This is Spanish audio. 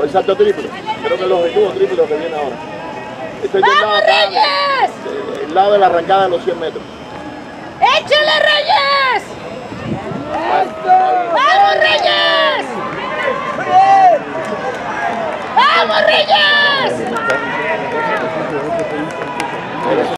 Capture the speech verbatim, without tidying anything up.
Por el salto triple. Creo que el objetivo triple lo que viene ahora. Estoy del lado, ¡Vamos, acá, Reyes! del lado de la arrancada de los cien metros. ¡Échale, Reyes! ¡Vamos, Reyes! ¡Vamos, Reyes!